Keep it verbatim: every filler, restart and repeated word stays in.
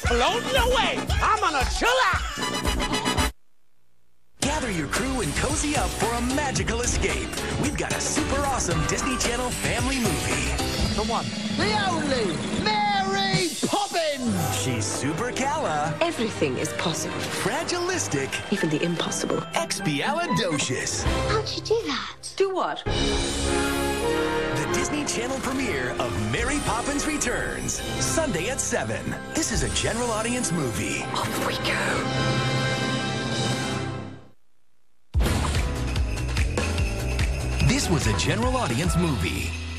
floating away. I'm gonna chillax. Gather your crew and cozy up for a magical escape. We've got a super awesome Disney Channel family movie. The one, the only, Mary Poppins. She's super cala. Everything is possible. Fragilistic. Even the impossible. Expialidocious. How'd you do that? Do what? The Disney Channel premiere of Mary Poppins Returns. Sunday at seven. This is a general audience movie. Off we go. This was a general audience movie.